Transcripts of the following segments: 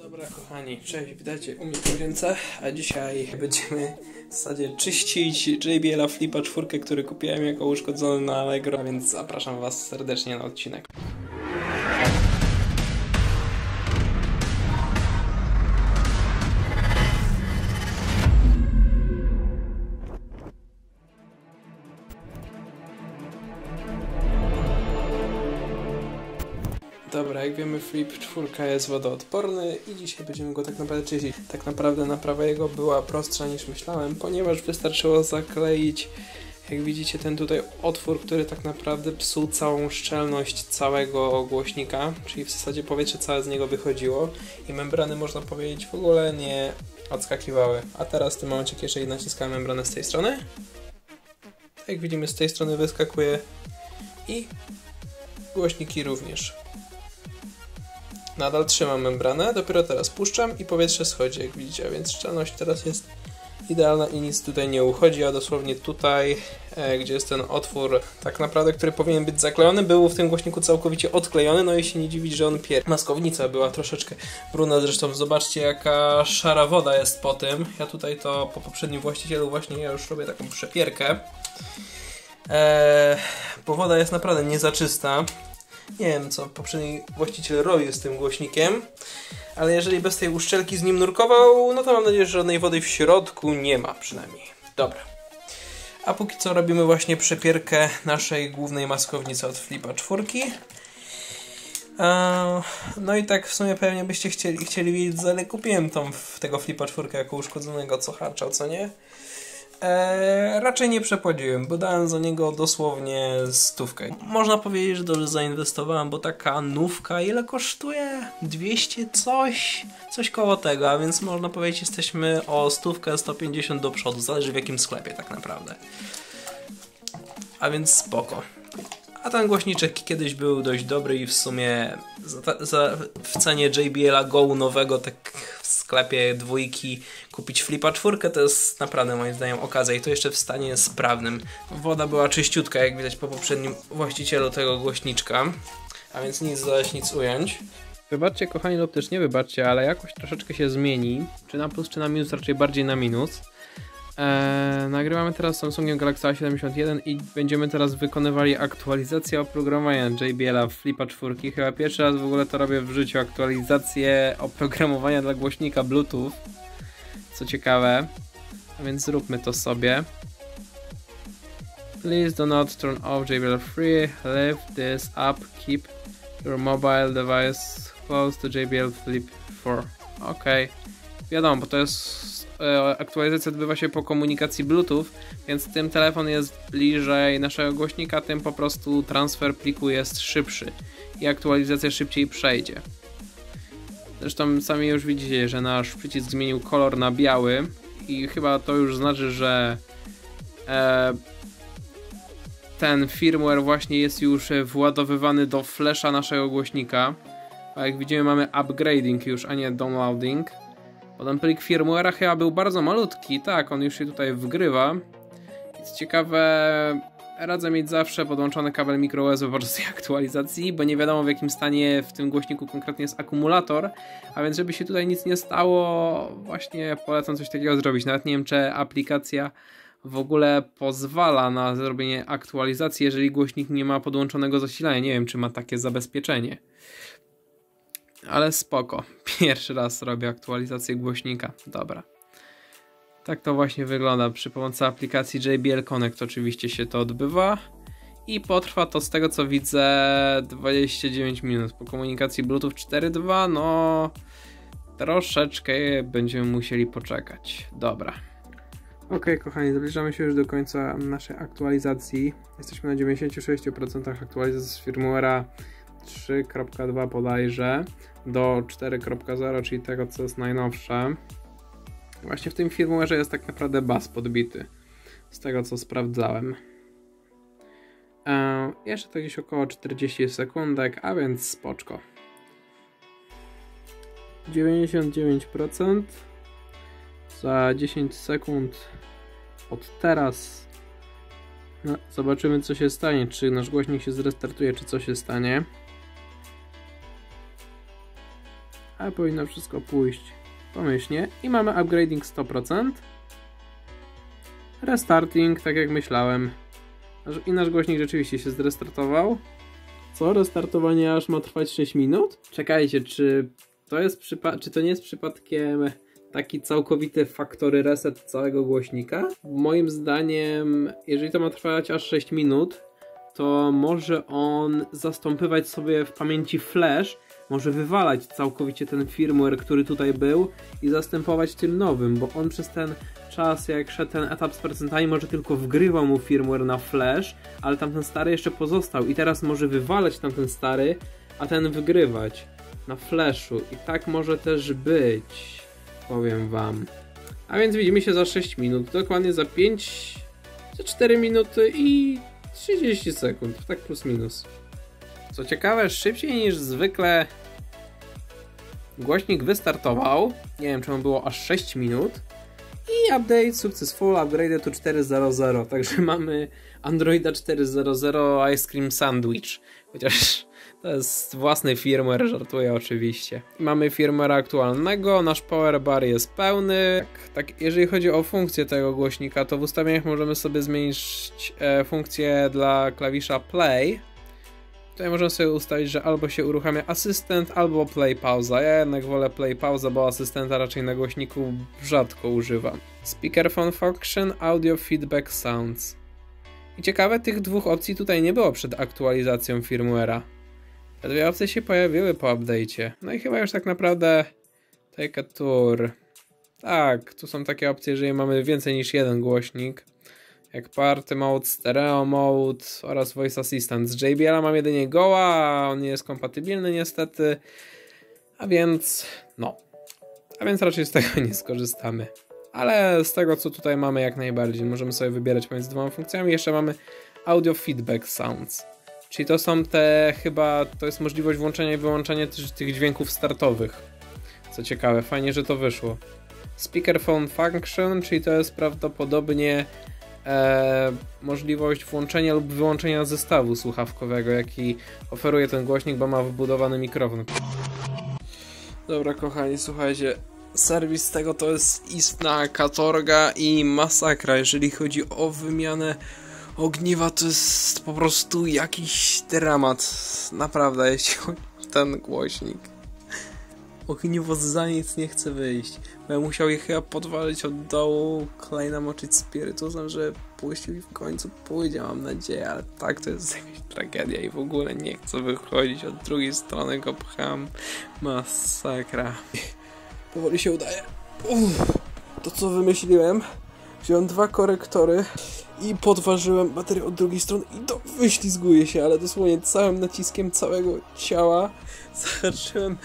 Dobra kochani, cześć, witajcie u mnie w łazience, a dzisiaj będziemy w zasadzie czyścić JBL-a Flipa 4, który kupiłem jako uszkodzony na Allegro, więc zapraszam was serdecznie na odcinek. Dobra, jak wiemy, Flip 4 jest wodoodporny i dzisiaj będziemy go tak naprawdę czyścić. Tak naprawdę naprawa jego była prostsza niż myślałem, ponieważ wystarczyło zakleić, jak widzicie, ten tutaj otwór, który tak naprawdę psuł całą szczelność całego głośnika, czyli w zasadzie powietrze całe z niego wychodziło i membrany, można powiedzieć, w ogóle nie odskakiwały. A teraz w tym momencie, kiedy naciskałem membranę z tej strony, tak jak widzimy, z tej strony wyskakuje i głośniki również. Nadal trzymam membranę, dopiero teraz puszczam i powietrze schodzi, jak widzicie, więc szczelność teraz jest idealna i nic tutaj nie uchodzi, a dosłownie tutaj, gdzie jest ten otwór, tak naprawdę, który powinien być zaklejony, był w tym głośniku całkowicie odklejony, no i się nie dziwić, że on Maskownica była troszeczkę brudna, zresztą zobaczcie, jaka szara woda jest po tym. Ja tutaj to po poprzednim właścicielu właśnie ja już robię taką przepierkę, bo woda jest naprawdę niezaczysta. Nie wiem, co poprzedni właściciel robił z tym głośnikiem, ale jeżeli bez tej uszczelki z nim nurkował, no to mam nadzieję, że żadnej wody w środku nie ma przynajmniej. Dobra. A póki co robimy właśnie przepierkę naszej głównej maskownicy od Flipa 4. No i tak w sumie pewnie byście chcieli wiedzieć, ale kupiłem tego Flipa 4 jako uszkodzonego, co harczał, co nie? Raczej nie przepłaciłem, bo dałem za niego dosłownie 100. Można powiedzieć, że dobrze zainwestowałem, bo taka nówka ile kosztuje? 200 coś koło tego, a więc można powiedzieć, jesteśmy o 100, 150 do przodu, zależy w jakim sklepie tak naprawdę. A więc spoko. A ten głośniczek kiedyś był dość dobry i w sumie w cenie JBL-a Go nowego, tak w sklepie dwójki, kupić Flipa 4 to jest naprawdę moim zdaniem okazja i to jeszcze w stanie sprawnym. Woda była czyściutka, jak widać po poprzednim właścicielu tego głośniczka, a więc nic dodać, nic ująć. Wybaczcie kochani, lub też nie wybaczcie, ale jakoś troszeczkę się zmieni, czy na plus, czy na minus, raczej bardziej na minus. Nagrywamy teraz Samsungiem Galaxy A71 i będziemy teraz wykonywali aktualizację oprogramowania JBL-a Flipa 4. Chyba pierwszy raz w ogóle to robię w życiu, aktualizację oprogramowania dla głośnika Bluetooth. Co ciekawe, a więc zróbmy to sobie. Please do not turn off JBL Free, leave this up, keep your mobile device close to JBL Flip 4. Ok, wiadomo, bo to jest aktualizacja odbywa się po komunikacji Bluetooth, więc tym telefon jest bliżej naszego głośnika, tym po prostu transfer pliku jest szybszy i aktualizacja szybciej przejdzie. Zresztą sami już widzicie, że nasz przycisk zmienił kolor na biały i chyba to już znaczy, że ten firmware właśnie jest już władowywany do flasha naszego głośnika. A jak widzimy, mamy upgrading już, a nie downloading. Bo ten plik firmware'a chyba był bardzo malutki, tak, on już się tutaj wgrywa. Jest ciekawe, radzę mieć zawsze podłączony kabel microUSB podczas tej aktualizacji, bo nie wiadomo w jakim stanie w tym głośniku konkretnie jest akumulator, a więc żeby się tutaj nic nie stało, właśnie polecam coś takiego zrobić. Nawet nie wiem, czy aplikacja w ogóle pozwala na zrobienie aktualizacji, jeżeli głośnik nie ma podłączonego zasilania. Nie wiem, czy ma takie zabezpieczenie. Ale spoko. Pierwszy raz robię aktualizację głośnika. Dobra. Tak to właśnie wygląda. Przy pomocy aplikacji JBL Connect oczywiście się to odbywa. I potrwa to, z tego co widzę, 29 minut. Po komunikacji Bluetooth 4.2 no troszeczkę będziemy musieli poczekać. Dobra. Ok, kochani, zbliżamy się już do końca naszej aktualizacji. Jesteśmy na 96% aktualizacji z firmware'a 3.2 bodajże do 4.0, czyli tego, co jest najnowsze. Właśnie w tym firmware'ze jest tak naprawdę bus podbity, z tego co sprawdzałem. Jeszcze to gdzieś około 40 sekundek, a więc spoczko. 99%. Za 10 sekund od teraz zobaczymy, co się stanie, czy nasz głośnik się zrestartuje, czy co się stanie. ale powinno wszystko pójść pomyślnie. I mamy upgrading 100%. Restarting, tak jak myślałem. I nasz głośnik rzeczywiście się zrestartował. Co? Restartowanie aż ma trwać 6 minut? Czekajcie, czy to nie jest przypadkiem taki całkowity factory reset całego głośnika? Moim zdaniem, jeżeli to ma trwać aż 6 minut, to może on zastąpywać sobie w pamięci flash, może wywalać całkowicie ten firmware, który tutaj był i zastępować tym nowym, bo on przez ten czas, jak szedł ten etap z procentami, może tylko wgrywał mu firmware na flash, ale tamten stary jeszcze pozostał i teraz może wywalać tamten stary, a ten wygrywać na flashu i tak może też być, powiem wam. A więc widzimy się za 6 minut, dokładnie za 4 minuty i 30 sekund, tak plus minus. Co ciekawe, szybciej niż zwykle głośnik wystartował. Nie wiem, czemu było aż 6 minut. I update successful upgrade to 4.0.0. Także mamy Androida 4.0.0 Ice Cream Sandwich. Chociaż to jest własny firmware, żartuję oczywiście. Mamy firmware aktualnego, nasz power bar jest pełny. Tak, jeżeli chodzi o funkcję tego głośnika, to w ustawieniach możemy sobie zmienić funkcję dla klawisza play. Tutaj możemy sobie ustawić, że albo się uruchamia asystent, albo play pauza. Ja jednak wolę play pauza, bo asystenta raczej na głośniku rzadko używam. Speakerphone function, audio feedback sounds. I ciekawe, tych dwóch opcji tutaj nie było przed aktualizacją firmware'a. Te dwie opcje się pojawiły po update'cie. No i chyba już tak naprawdę take a tour. Tak, tu są takie opcje, jeżeli mamy więcej niż jeden głośnik. Jak Party Mode, Stereo Mode oraz Voice Assistant. Z JBL-a mam jedynie Goa, a on nie jest kompatybilny niestety. A więc raczej z tego nie skorzystamy. Ale z tego, co tutaj mamy, jak najbardziej możemy sobie wybierać pomiędzy dwoma funkcjami. Jeszcze mamy Audio Feedback Sounds. Czyli to są to jest możliwość włączenia i wyłączania tych dźwięków startowych. Co ciekawe, fajnie, że to wyszło. Speakerphone Function, czyli to jest prawdopodobnie możliwość włączenia lub wyłączenia zestawu słuchawkowego, jaki oferuje ten głośnik, bo ma wbudowany mikrofon. Dobra, kochani, słuchajcie, serwis tego to jest istna katorga i masakra, jeżeli chodzi o wymianę ogniwa, to jest po prostu jakiś dramat, naprawdę, jeśli chodzi o ten głośnik. Ogniwo za nic nie chce wyjść. Będę musiał je chyba podwalić od dołu, klej namoczyć spirytusem, że puścił i w końcu pójdzie, mam nadzieję, ale tak, to jest jakaś tragedia i w ogóle nie chcę wychodzić, od drugiej strony go pcham. Masakra. Powoli się udaje. To co wymyśliłem? Wziąłem 2 korektory i podważyłem baterię od drugiej strony i to wyślizguje się, ale dosłownie całym naciskiem całego ciała zahaczyłem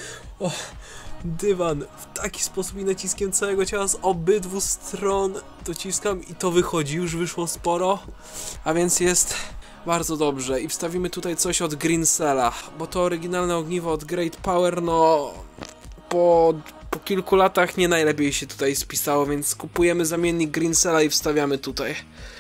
dywan w taki sposób i naciskiem całego ciała z obydwu stron dociskam i to wychodzi, już wyszło sporo, a więc jest bardzo dobrze i wstawimy tutaj coś od Greensela, bo to oryginalne ogniwo od Great Power, no po kilku latach nie najlepiej się tutaj spisało, więc kupujemy zamiennik Greensela i wstawiamy tutaj.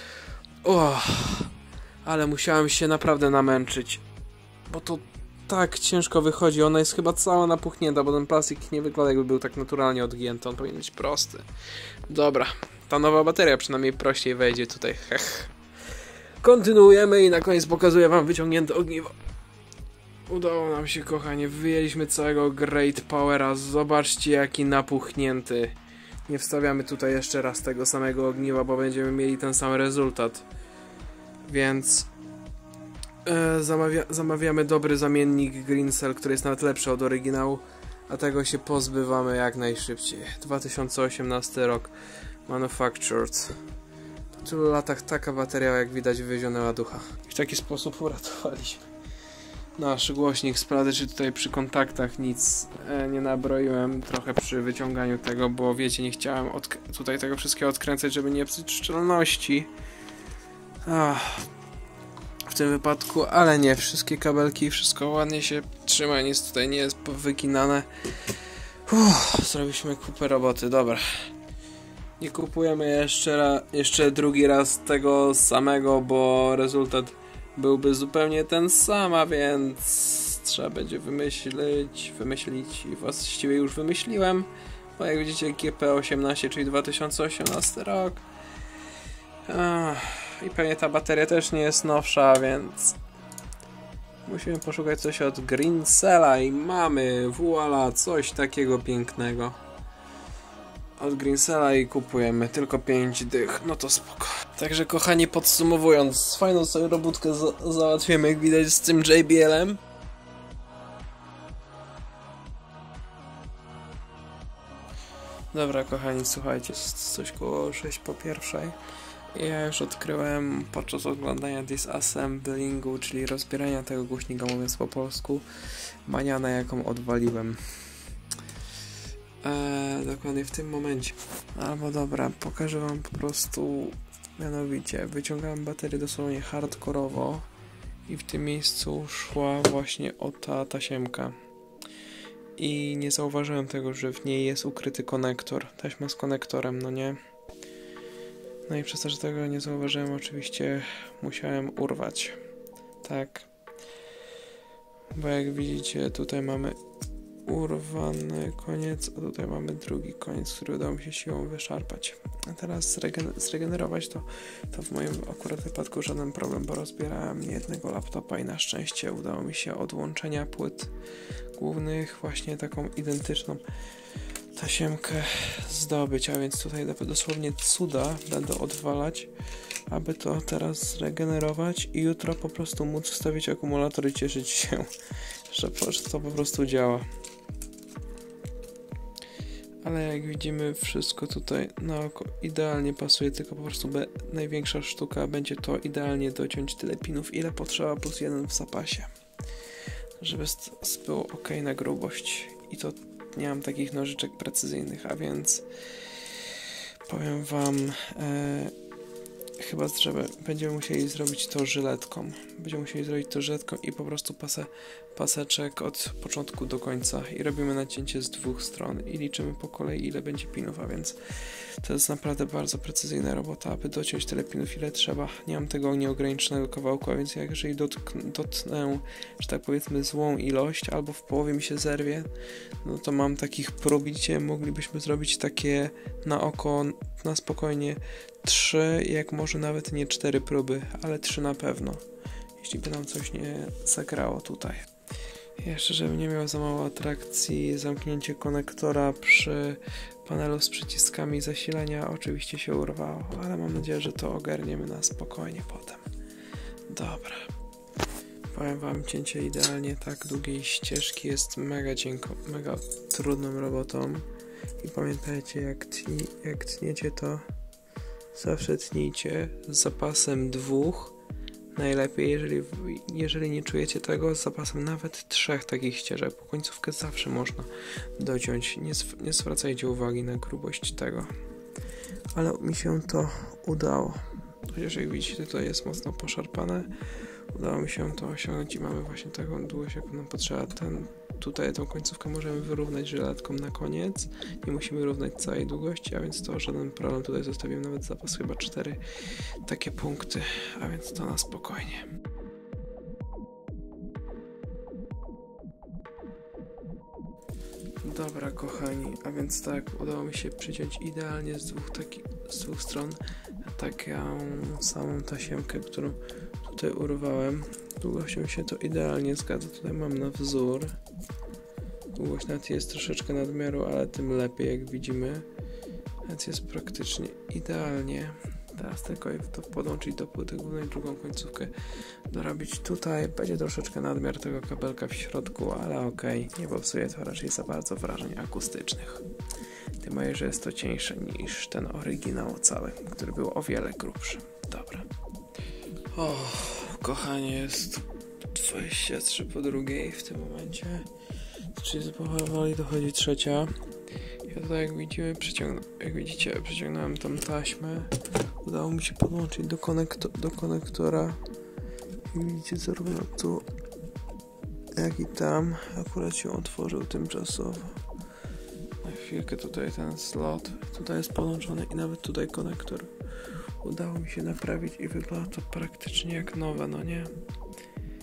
Ale musiałem się naprawdę namęczyć, bo to tak ciężko wychodzi, ona jest chyba cała napuchnięta, bo ten plastik nie wygląda, jakby był tak naturalnie odgięty, on powinien być prosty. Dobra, ta nowa bateria przynajmniej prościej wejdzie tutaj. Kontynuujemy i na koniec pokazuję wam wyciągnięte ogniwo. Udało nam się, kochanie, wyjęliśmy całego Great Powera, zobaczcie jaki napuchnięty. Nie wstawiamy tutaj jeszcze raz tego samego ogniwa, bo będziemy mieli ten sam rezultat. Więc zamawiamy dobry zamiennik Greensel, który jest nawet lepszy od oryginału, a tego się pozbywamy jak najszybciej. 2018 rok, manufactured. Po tylu latach taka bateria, jak widać, wyzionęła ducha. W taki sposób uratowaliśmy nasz głośnik. Sprawdzę, czy tutaj przy kontaktach nic nie nabroiłem trochę przy wyciąganiu tego, bo wiecie, nie chciałem tutaj tego wszystkiego odkręcać, żeby nie psuć szczelności. W tym wypadku, ale nie, wszystkie kabelki, wszystko ładnie się trzyma, nic tutaj nie jest wyginane. Zrobiliśmy kupę roboty, dobra. Nie kupujemy jeszcze drugi raz tego samego, bo rezultat byłby zupełnie ten sam, a więc trzeba będzie wymyślić i właściwie już wymyśliłem, bo jak widzicie GP18, czyli 2018 rok. I pewnie ta bateria też nie jest nowsza, więc musimy poszukać coś od Greensela i mamy, voila, coś takiego pięknego od Greensela i kupujemy tylko 5 dych, no to spoko. Także kochani, podsumowując, fajną sobie robótkę załatwiamy, jak widać, z tym JBL-em. Dobra kochani, słuchajcie, jest coś koło 6 po pierwszej. Ja już odkryłem podczas oglądania disassemblingu, czyli rozbierania tego głośnika, mówiąc po polsku, manianę, jaką odwaliłem. Dokładnie w tym momencie. Albo dobra, pokażę wam po prostu, mianowicie wyciągałem baterię dosłownie hardkorowo i w tym miejscu szła właśnie o ta tasiemka. I nie zauważyłem tego, że w niej jest ukryty konektor, taśma z konektorem, no nie? No i przez to, że tego nie zauważyłem, oczywiście musiałem urwać. Tak. Bo jak widzicie, tutaj mamy urwany koniec, a tutaj mamy drugi koniec, który udało mi się siłą wyszarpać. A teraz zregenerować to w moim akurat wypadku żaden problem, bo rozbierałem jednego laptopa i na szczęście udało mi się od łączenia płyt głównych właśnie taką identyczną tasiemkę zdobyć, a więc tutaj dosłownie cuda będę odwalać, aby to teraz zregenerować i jutro po prostu móc wstawić akumulator i cieszyć się, że to po prostu działa. Ale jak widzimy, wszystko tutaj na oko idealnie pasuje, tylko po prostu największa sztuka będzie to idealnie dociąć tyle pinów, ile potrzeba, plus jeden w zapasie, żeby było ok na grubość. I to nie mam takich nożyczek precyzyjnych, a więc powiem wam, chyba będziemy musieli zrobić to żyletką. I po prostu paseczek od początku do końca i robimy nacięcie z dwóch stron i liczymy po kolei, ile będzie pinów, a więc to jest naprawdę bardzo precyzyjna robota, aby dociąć tyle pinów, ile trzeba. Nie mam tego nieograniczonego kawałku, a więc jeżeli dotnę, że tak powiedzmy, złą ilość albo w połowie mi się zerwie, no to mam takich prób, gdzie moglibyśmy zrobić takie na oko, na spokojnie 3, jak może nawet nie 4 próby, ale 3 na pewno, jeśli by nam coś nie zagrało tutaj. Jeszcze, żebym nie miał za mało atrakcji, zamknięcie konektora przy panelu z przyciskami zasilania oczywiście się urwało, ale mam nadzieję, że to ogarniemy na spokojnie potem. Dobra. Powiem wam, cięcie idealnie tak długiej ścieżki jest mega trudną robotą i pamiętajcie, jak tniecie, to zawsze tnijcie z zapasem 2. Najlepiej, jeżeli nie czujecie tego, z zapasem nawet 3 takich ścieżek, bo końcówkę zawsze można dociąć. Nie zwracajcie uwagi na grubość tego. Ale mi się to udało. Chociaż jak widzicie, to jest mocno poszarpane. Udało mi się to osiągnąć i mamy właśnie taką długość, jaką nam potrzeba. Tutaj tą końcówkę możemy wyrównać żyletką na koniec. Nie musimy równać całej długości, a więc to żaden problem. Tutaj zostawiłem nawet zapas chyba 4 takie punkty, a więc to na spokojnie. Dobra kochani, a więc tak, udało mi się przyciąć idealnie z dwóch stron taką samą tasiemkę, którą tutaj urwałem. Długością się to idealnie zgadza. Tutaj mam na wzór. Długość nawet jest troszeczkę nadmiaru, ale tym lepiej, jak widzimy. Więc jest praktycznie idealnie. Teraz tylko to podłączyć do płyty głównej, drugą końcówkę dorobić tutaj. Będzie troszeczkę nadmiar tego kabelka w środku, ale okej. Nie popsuje to raczej za bardzo wrażeń akustycznych. Tym bardziej, że jest to cieńsze niż ten oryginał cały, który był o wiele grubszy. Dobra. Kochanie, jest 23 po drugiej w tym momencie. Czyli powoli dochodzi 3. Ja tutaj, jak widzicie, przeciągnąłem tą taśmę. Udało mi się podłączyć do konektora. I widzicie, zarówno tu, jak i tam. Akurat się otworzył tymczasowo. Na chwilkę tutaj ten slot. Tutaj jest podłączony i nawet tutaj konektor. Udało mi się naprawić i wygląda to praktycznie jak nowe, no nie?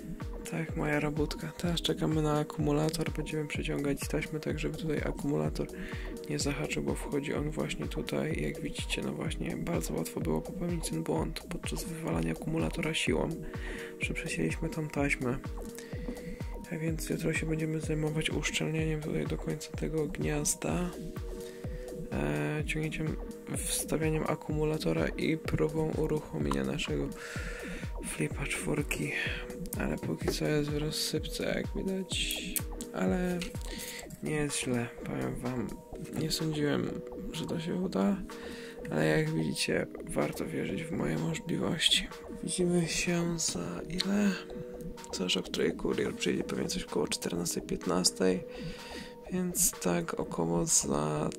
Tak, moja robótka. Teraz czekamy na akumulator. Będziemy przeciągać taśmę tak, żeby tutaj akumulator nie zahaczył, bo wchodzi on właśnie tutaj. Jak widzicie, no właśnie, bardzo łatwo było popełnić ten błąd podczas wywalania akumulatora siłą, że przesieliśmy tą taśmę. A więc jutro się będziemy zajmować uszczelnianiem tutaj do końca tego gniazda, ciągnięciem, wstawianiem akumulatora i próbą uruchomienia naszego flipa 4. Ale póki co jest w rozsypce, jak widać, ale nie jest źle, powiem wam. Nie sądziłem, że to się uda, ale jak widzicie, warto wierzyć w moje możliwości. Widzimy się za ile? Coś, o której kurier przyjdzie pewnie coś około 14:15, więc tak około za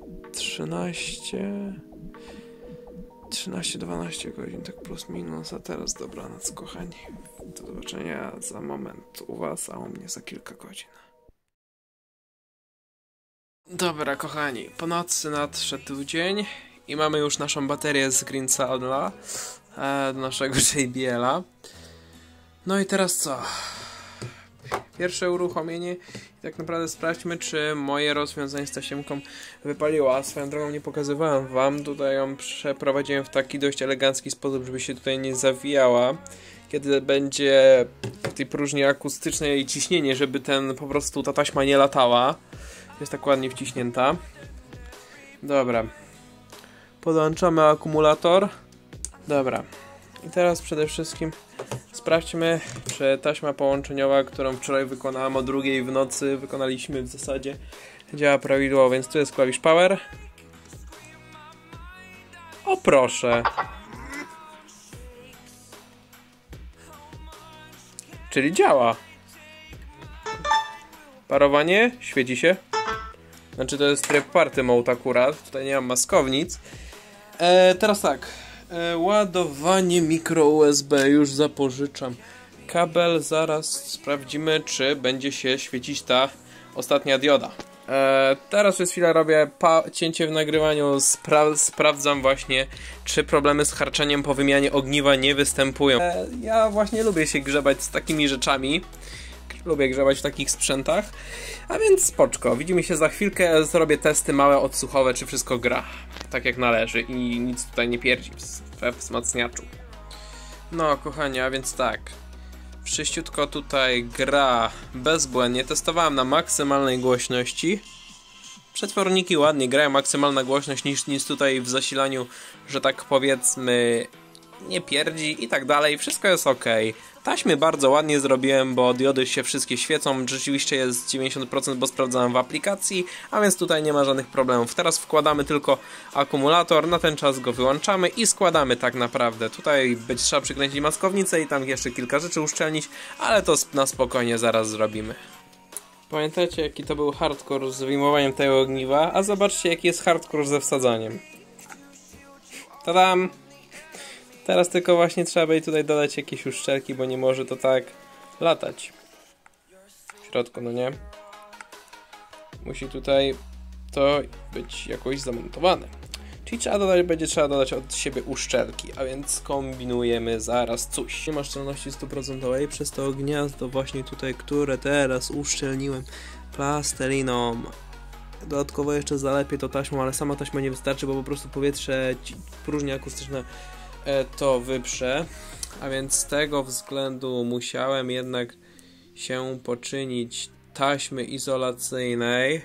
13-12 godzin, tak plus minus. A teraz dobranoc, kochani. Do zobaczenia za moment u was, a u mnie za kilka godzin. Dobra, kochani, po nocy nadszedł dzień i mamy już naszą baterię z Green Saddle'a do naszego JBL-a. No i teraz co? Pierwsze uruchomienie i tak naprawdę sprawdźmy, czy moje rozwiązanie z tasiemką wypaliło. A swoją drogą nie pokazywałem wam, tutaj ją przeprowadziłem w taki dość elegancki sposób, żeby się tutaj nie zawijała. Kiedy będzie w tej próżni akustycznej ciśnienie, żeby po prostu ta taśma nie latała. Jest tak ładnie wciśnięta. Dobra. Podłączamy akumulator. Dobra. I teraz przede wszystkim sprawdźmy, czy taśma połączeniowa, którą wczoraj wykonałem o 2:00 w nocy, wykonaliśmy w zasadzie, działa prawidłowo, więc tu jest klawisz power. O proszę. Czyli działa. Parowanie, świeci się. Znaczy to jest tryb party mode akurat, tutaj nie mam maskownic. Teraz tak. Ładowanie mikro USB już zapożyczam. Kabel, zaraz sprawdzimy, czy będzie się świecić ta ostatnia dioda. Teraz przez chwilę robię cięcie w nagrywaniu, sprawdzam właśnie, czy problemy z harczeniem po wymianie ogniwa nie występują. Ja właśnie lubię się grzebać z takimi rzeczami. Lubię grzebać w takich sprzętach. A więc spoczko, widzimy się za chwilkę, zrobię testy małe, odsłuchowe, czy wszystko gra tak jak należy i nic tutaj nie pierdzi we wzmacniaczu. No kochani, a więc tak, wszyściutko tutaj gra bezbłędnie, testowałem na maksymalnej głośności. Przetworniki ładnie grają, maksymalna głośność, nic tutaj w zasilaniu, że tak powiedzmy, nie pierdzi i tak dalej, wszystko jest ok. Taśmy bardzo ładnie zrobiłem, bo diody się wszystkie świecą, rzeczywiście jest 90%, bo sprawdzałem w aplikacji, a więc tutaj nie ma żadnych problemów. Teraz wkładamy tylko akumulator, na ten czas go wyłączamy i składamy tak naprawdę. Tutaj będzie trzeba przykręcić maskownicę i tam jeszcze kilka rzeczy uszczelnić, ale to na spokojnie zaraz zrobimy. Pamiętacie, jaki to był hardcore z wyjmowaniem tego ogniwa, a zobaczcie, jaki jest hardcore ze wsadzaniem. Tadam! Teraz tylko właśnie trzeba będzie tutaj dodać jakieś uszczelki, bo nie może to tak latać w środku, no nie? Musi tutaj to być jakoś zamontowane. Czyli będzie trzeba dodać od siebie uszczelki, a więc kombinujemy zaraz coś. Nie ma szczelności 100% przez to gniazdo właśnie tutaj, które teraz uszczelniłem plasteliną. Dodatkowo jeszcze zalepię to taśmą, ale sama taśma nie wystarczy, bo po prostu powietrze, próżnia akustyczna to wyprze, a więc z tego względu musiałem jednak się poczynić taśmy izolacyjnej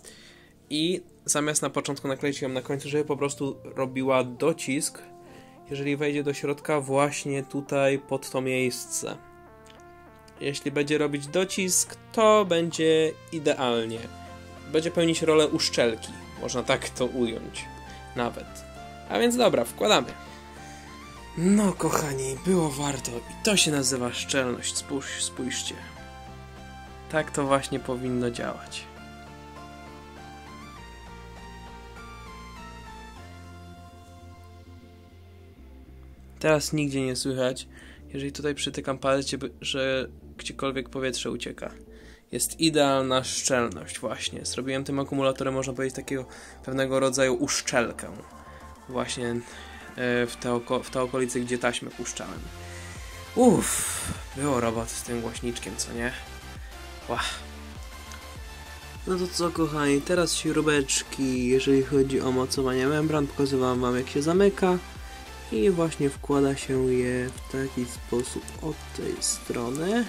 i zamiast na początku nakleić ją na końcu, żeby po prostu robiła docisk, jeżeli wejdzie do środka właśnie tutaj pod to miejsce. Jeśli będzie robić docisk, to będzie idealnie. Będzie pełnić rolę uszczelki, można tak to ująć nawet. A więc dobra, wkładamy. No kochani, było warto i to się nazywa szczelność, spójrzcie. Tak to właśnie powinno działać. Teraz nigdzie nie słychać, jeżeli tutaj przytykam palec, że gdziekolwiek powietrze ucieka. Jest idealna szczelność właśnie. Zrobiłem tym akumulatorem, można powiedzieć, takiego pewnego rodzaju uszczelkę. Właśnie w te okolice, gdzie taśmę puszczałem. Było robot z tym głośniczkiem, co nie? No to co, kochani, teraz śrubeczki, jeżeli chodzi o mocowanie membran, pokazywałem wam, jak się zamyka i właśnie wkłada się je w taki sposób od tej strony.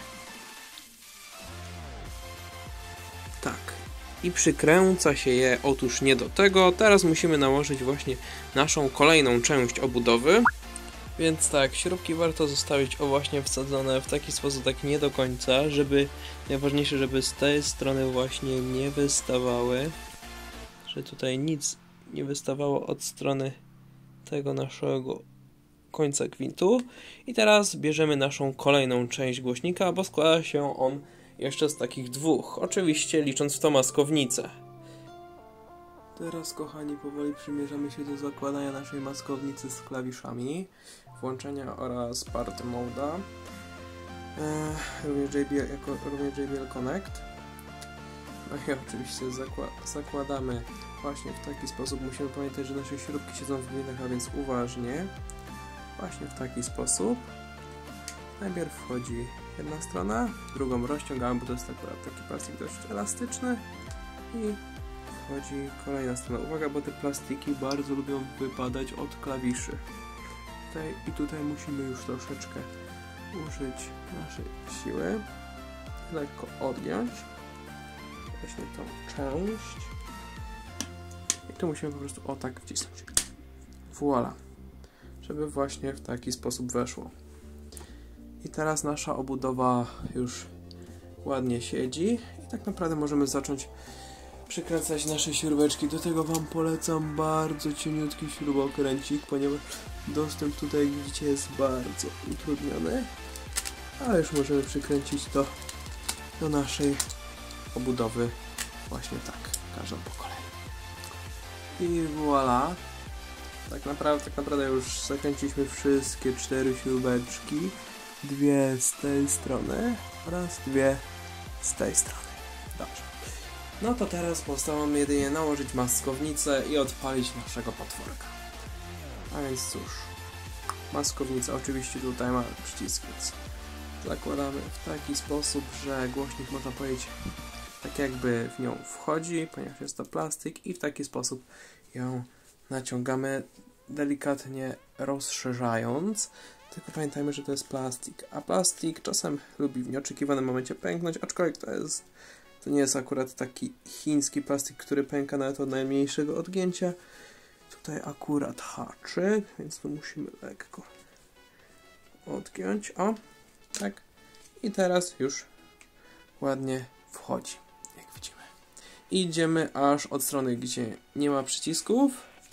Tak. I przykręca się je, otóż nie do tego. Teraz musimy nałożyć właśnie naszą kolejną część obudowy. Więc tak, śrubki warto zostawić właśnie wsadzone w taki sposób, tak nie do końca, żeby, najważniejsze, żeby z tej strony właśnie nie wystawały, że tutaj nic nie wystawało od strony tego naszego końca gwintu. I teraz bierzemy naszą kolejną część głośnika, bo składa się on jeszcze z takich dwóch, oczywiście licząc w to maskownicę. Teraz, kochani, powoli przymierzamy się do zakładania naszej maskownicy z klawiszami, włączenia oraz party mode'a, również JBL Connect. No i oczywiście zakładamy właśnie w taki sposób. Musimy pamiętać, że nasze śrubki siedzą w gwintach, a więc uważnie. Właśnie w taki sposób. Najpierw wchodzi jedna strona, drugą rozciągamy, bo to jest akurat taki plastik dość elastyczny i wchodzi kolejna strona. Uwaga, bo te plastiki bardzo lubią wypadać od klawiszy. Tutaj musimy już troszeczkę użyć naszej siły, lekko odgiąć właśnie tą część i tu musimy po prostu o tak wcisnąć. Voila, żeby właśnie w taki sposób weszło. I teraz nasza obudowa już ładnie siedzi i tak naprawdę możemy zacząć przykręcać nasze śrubeczki. Do tego wam polecam bardzo cieniutki śrubokręcik, ponieważ dostęp tutaj, jak widzicie, jest bardzo utrudniony, ale już możemy przykręcić to do naszej obudowy właśnie tak, każdą po kolei. I voilà. Tak naprawdę już zakręciliśmy wszystkie 4 śrubeczki, 2 z tej strony oraz 2 z tej strony. Dobrze. No to teraz pozostało nam jedynie nałożyć maskownicę i odpalić naszego potworka. A więc cóż, maskownica oczywiście tutaj ma przycisk, więc zakładamy w taki sposób, że głośnik, można powiedzieć, tak jakby w nią wchodzi, ponieważ jest to plastik, i w taki sposób ją naciągamy, delikatnie rozszerzając. Tylko pamiętajmy, że to jest plastik, a plastik czasem lubi w nieoczekiwanym momencie pęknąć, aczkolwiek to nie jest akurat taki chiński plastik, który pęka nawet od najmniejszego odgięcia. Tutaj akurat haczyk, więc tu musimy lekko odgiąć. O, tak. I teraz już ładnie wchodzi, jak widzimy. I idziemy aż od strony, gdzie nie ma przycisków.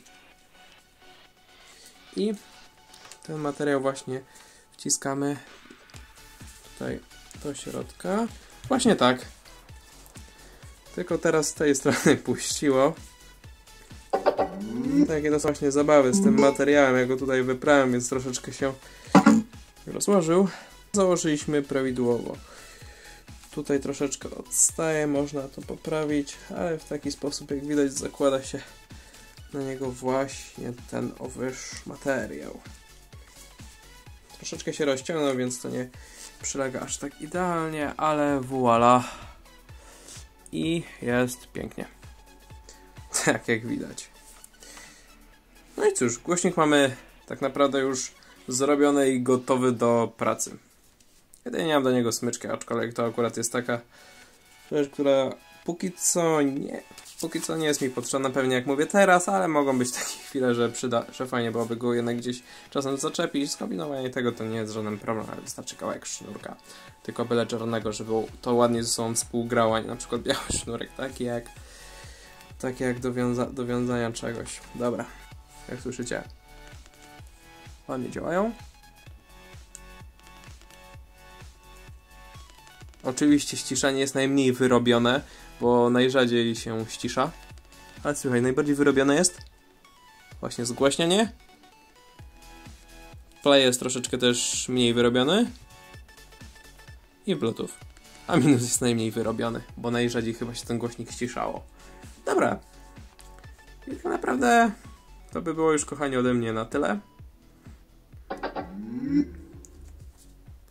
I ten materiał właśnie wciskamy tutaj do środka. Właśnie tak. Tylko teraz z tej strony puściło. Takie to są właśnie zabawy z tym materiałem. Ja go tutaj wyprałem, więc troszeczkę się rozłożył. Założyliśmy prawidłowo. Tutaj troszeczkę odstaje, można to poprawić, ale w taki sposób, jak widać, zakłada się na niego właśnie ten owyż materiał. Troszeczkę się rozciągnął, więc to nie przylega aż tak idealnie, ale voilà. I jest pięknie. Tak jak widać. No i cóż, głośnik mamy tak naprawdę już zrobiony i gotowy do pracy. Jedynie nie mam do niego smyczki, aczkolwiek to akurat jest taka rzecz, która póki co nie jest mi potrzebna, pewnie jak mówię teraz, ale mogą być takie chwile, że fajnie byłoby go jednak gdzieś czasem zaczepić. Skombinowanie tego to nie jest żaden problem, ale wystarczy kawałek sznurka, tylko byle czarnego, żeby to ładnie ze sobą współgrało, a nie na przykład biały sznurek, taki jak do wiązania czegoś. Dobra, jak słyszycie, ładnie działają. Oczywiście ściszanie jest najmniej wyrobione, bo najrzadziej się ścisza. Ale słuchaj, najbardziej wyrobione jest właśnie zgłaśnianie. Play jest troszeczkę też mniej wyrobiony. I Bluetooth. A minus jest najmniej wyrobiony, bo najrzadziej chyba się ten głośnik ściszało. Dobra. I tak naprawdę to by było już, kochani, ode mnie na tyle.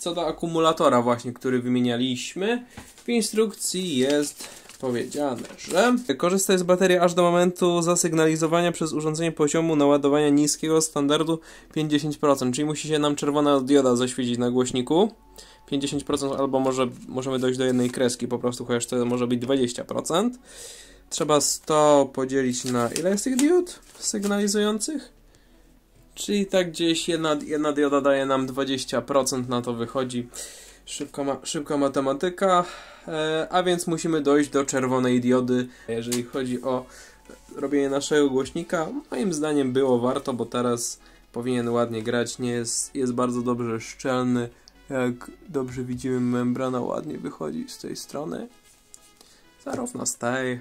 co do akumulatora właśnie, który wymienialiśmy, w instrukcji jest powiedziane, że korzystaj z baterii aż do momentu zasygnalizowania przez urządzenie poziomu naładowania niskiego standardu 50%, czyli musi się nam czerwona dioda zaświecić na głośniku. 50% albo możemy dojść do jednej kreski po prostu, chociaż to może być 20%. Trzeba 100 podzielić na ile jest tych diod sygnalizujących? Czyli tak gdzieś jedna dioda daje nam 20%, na to wychodzi. Szybka matematyka, a więc musimy dojść do czerwonej diody. Jeżeli chodzi o robienie naszego głośnika, moim zdaniem było warto, bo teraz powinien ładnie grać, jest bardzo dobrze szczelny. Jak dobrze widzimy, membrana ładnie wychodzi z tej strony. Zarówno z tej.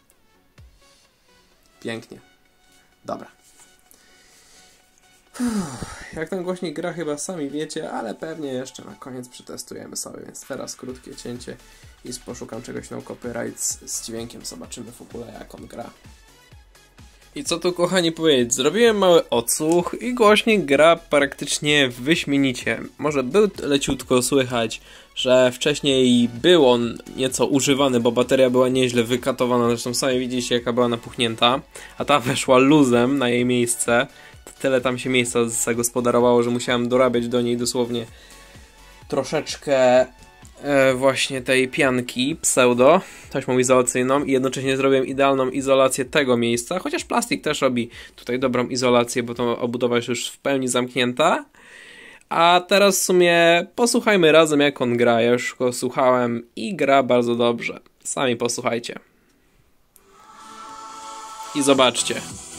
Pięknie. Dobra. Jak ten głośnik gra, chyba sami wiecie, ale pewnie jeszcze na koniec przetestujemy sobie, więc teraz krótkie cięcie i poszukam czegoś na copyright z dźwiękiem, zobaczymy w ogóle jak on gra. I co tu, kochani, powiedzieć? Zrobiłem mały odsłuch i głośnik gra praktycznie wyśmienicie. Może był leciutko słychać, że wcześniej był on nieco używany, bo bateria była nieźle wykatowana, zresztą sami widzicie jaka była napuchnięta, a ta weszła luzem na jej miejsce. Tyle tam się miejsca zagospodarowało, że musiałem dorabiać do niej dosłownie troszeczkę właśnie tej pianki pseudo, taśmą izolacyjną, i jednocześnie zrobiłem idealną izolację tego miejsca, chociaż plastik też robi tutaj dobrą izolację, bo to obudowa jest już w pełni zamknięta. A teraz w sumie posłuchajmy razem jak on gra. Ja już go słuchałem i gra bardzo dobrze. Sami posłuchajcie. I zobaczcie.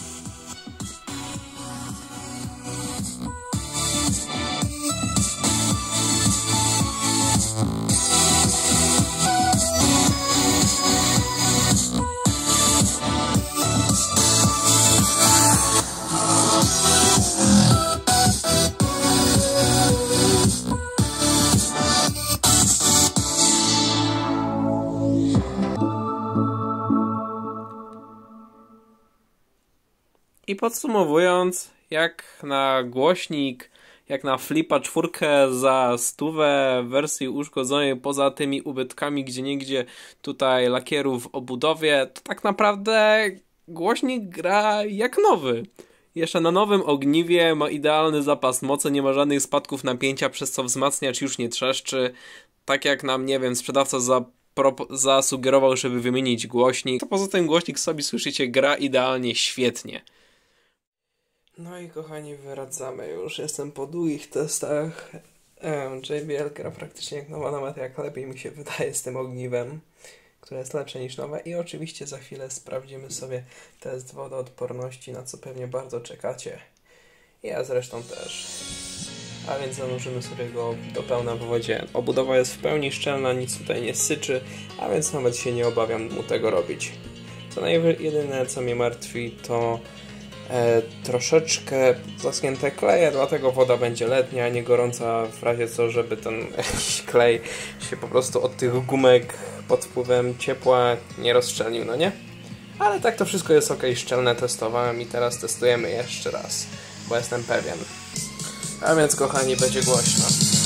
I podsumowując, jak na głośnik, jak na Flipa 4 za 100 w wersji uszkodzonej, poza tymi ubytkami gdzieniegdzie tutaj lakieru w obudowie, to tak naprawdę głośnik gra jak nowy. Jeszcze na nowym ogniwie, ma idealny zapas mocy, nie ma żadnych spadków napięcia, przez co wzmacniacz już nie trzeszczy. Tak jak nam, nie wiem, sprzedawca zasugerował, żeby wymienić głośnik. To poza tym głośnik sobie, słyszycie, gra idealnie, świetnie. No i kochani, wracamy już. Jestem po długich testach. JBL gra praktycznie jak nowa, nawet jak lepiej mi się wydaje z tym ogniwem, które jest lepsze niż nowe. I oczywiście za chwilę sprawdzimy sobie test wodoodporności, na co pewnie bardzo czekacie. Ja zresztą też. A więc zanurzymy sobie go do pełna w wodzie. Obudowa jest w pełni szczelna, nic tutaj nie syczy, a więc nawet się nie obawiam mu tego robić. Jedyne co mnie martwi, to troszeczkę zaschnięte kleje, dlatego woda będzie letnia, a nie gorąca, w razie co, żeby ten klej się po prostu od tych gumek pod wpływem ciepła nie rozszczelnił, no nie? Ale tak to wszystko jest ok, szczelne, testowałem i teraz testujemy jeszcze raz, bo jestem pewien. A więc kochani, będzie głośno.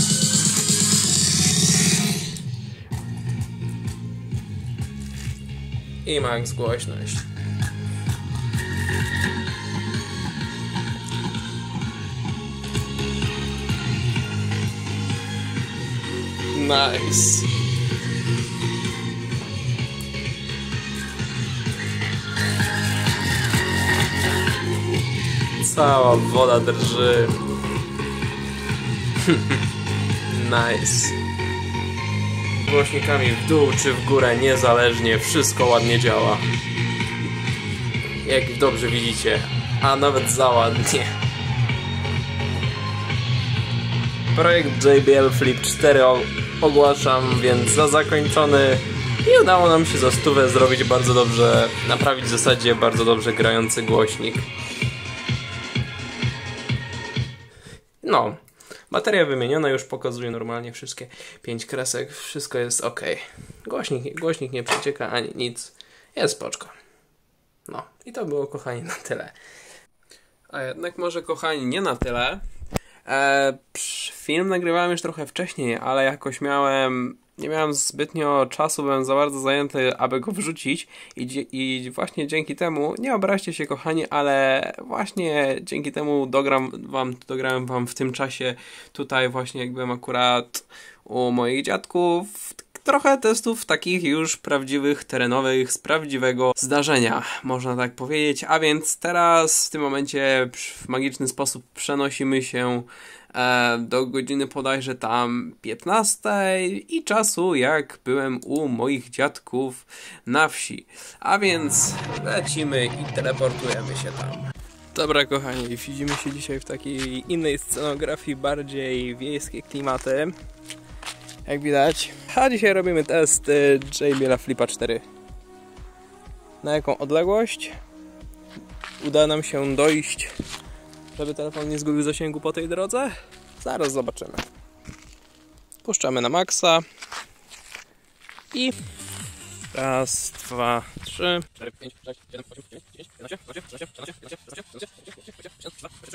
I max głośność. Nice. Cała woda drży. Nice. Głośnikami w dół czy w górę, niezależnie, wszystko ładnie działa. Jak dobrze widzicie, a nawet za ładnie. Projekt JBL Flip 4 ogłaszam więc za zakończony i udało nam się za 100 zrobić bardzo dobrze, naprawić w zasadzie bardzo dobrze grający głośnik. No, bateria wymieniona, już pokazuje normalnie wszystkie 5 kresek, wszystko jest ok. Głośnik nie przecieka ani nic, jest spoczko. No, i to było, kochani, na tyle. A jednak może, kochani, nie na tyle. Film nagrywałem już trochę wcześniej, ale jakoś nie miałem zbytnio czasu, byłem za bardzo zajęty, aby go wrzucić i właśnie dzięki temu, nie obraźcie się kochani, ale właśnie dzięki temu dograłem wam w tym czasie tutaj właśnie jak byłem akurat u moich dziadków, trochę testów takich już prawdziwych, terenowych, z prawdziwego zdarzenia, można tak powiedzieć. A więc teraz w tym momencie w magiczny sposób przenosimy się do godziny bodajże tam 15 i czasu jak byłem u moich dziadków na wsi. A więc lecimy i teleportujemy się tam. Dobra kochani, widzimy się dzisiaj w takiej innej scenografii, bardziej wiejskie klimaty. Jak widać. A dzisiaj robimy test JBL Flipa 4. Na jaką odległość uda nam się dojść, żeby telefon nie zgubił zasięgu po tej drodze? Zaraz zobaczymy. Puszczamy na maksa. I raz, dwa, 3, 4, 5, 6, 7, 8, 9, 10, 11, 12, 13, 14, 15, 16, 17, 18,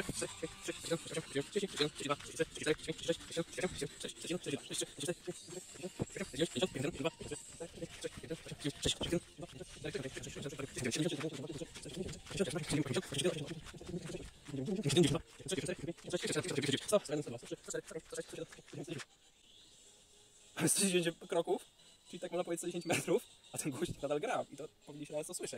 110 kroków, czyli tak można powiedzieć 110 metrów, a ten głośnik nadal gra i to powinniśmy nawet to słyszeć.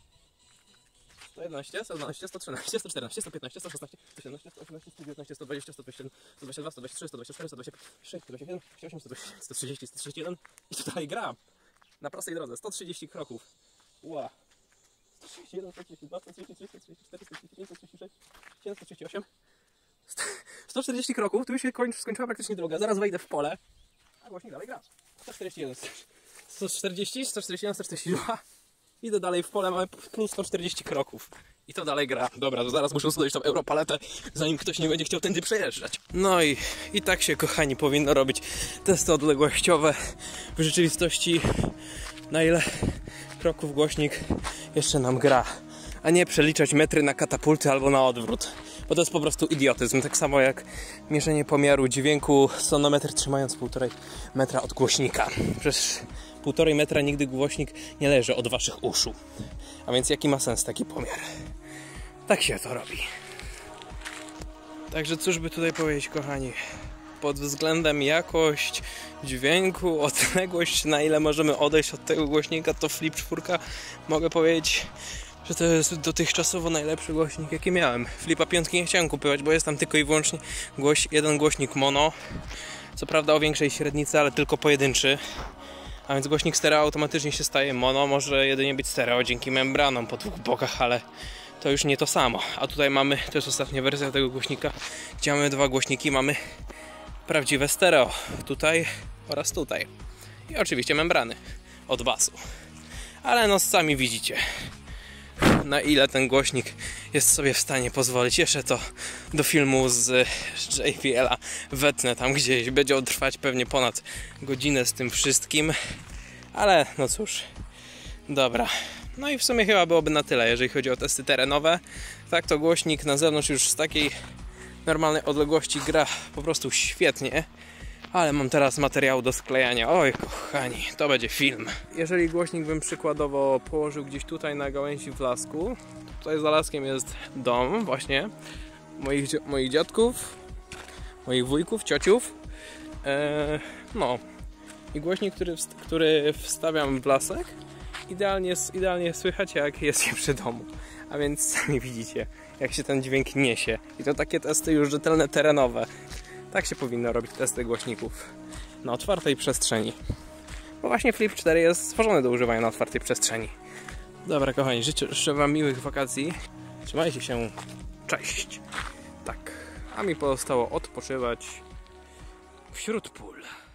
111, 112, 113, 114, 115, 116, 117, 118, 119, 120, 121, 122, 123, 124, 126, 127, 128, 130, 131 i to dalej gra. Na prostej drodze, 130 kroków. Ła. 131, 132, 133, 134, 135, 136, 138. 140 kroków, tu już się skończyła praktycznie droga, zaraz wejdę w pole, a głośnik dalej gra. 141, 140, 141, 142. Idę dalej w pole, mamy plus 140 kroków. I to dalej gra. Dobra, to zaraz muszę zdać tą europaletę, zanim ktoś nie będzie chciał tędy przejeżdżać. No i tak się, kochani, powinno robić testy odległościowe. W rzeczywistości na ile kroków głośnik jeszcze nam gra, a nie przeliczać metry na katapulty albo na odwrót. Bo to jest po prostu idiotyzm. Tak samo jak mierzenie pomiaru dźwięku sonometr trzymając 1,5 metra od głośnika. Przecież 1,5 metra nigdy głośnik nie leży od waszych uszu. A więc jaki ma sens taki pomiar? Tak się to robi. Także cóż by tutaj powiedzieć, kochani. Pod względem jakość dźwięku, odległość, na ile możemy odejść od tego głośnika, to Flip 4 mogę powiedzieć, że to jest dotychczasowo najlepszy głośnik, jaki miałem. Flipa 5 nie chciałem kupować, bo jest tam tylko i wyłącznie jeden głośnik mono. Co prawda o większej średnicy, ale tylko pojedynczy. A więc głośnik stereo automatycznie się staje mono. Może jedynie być stereo dzięki membranom po dwóch bokach, ale to już nie to samo. A tutaj mamy, to jest ostatnia wersja tego głośnika, gdzie mamy dwa głośniki, mamy prawdziwe stereo. Tutaj oraz tutaj. I oczywiście membrany od basu. Ale no sami widzicie, na ile ten głośnik jest sobie w stanie pozwolić. Jeszcze to do filmu z JBL-a wetnę tam gdzieś. Będzie on trwać pewnie ponad godzinę z tym wszystkim. Ale no cóż. Dobra. No i w sumie chyba byłoby na tyle, jeżeli chodzi o testy terenowe. Tak to głośnik na zewnątrz już z takiej normalnej odległości gra po prostu świetnie. Ale mam teraz materiał do sklejania. Oj kochani, to będzie film. Jeżeli głośnik bym przykładowo położył gdzieś tutaj na gałęzi w lasku, tutaj za laskiem jest dom właśnie moich dziadków, moich wujków, ciociów. No i głośnik, który wstawiam w lasek, idealnie słychać, jak jest się przy domu. A więc sami widzicie, jak się ten dźwięk niesie. I to takie testy już rzetelne, terenowe. Tak się powinno robić testy głośników na otwartej przestrzeni. Bo właśnie Flip 4 jest stworzony do używania na otwartej przestrzeni. Dobra kochani, życzę wam miłych wakacji. Trzymajcie się. Cześć. Tak. A mi pozostało odpoczywać wśród pól.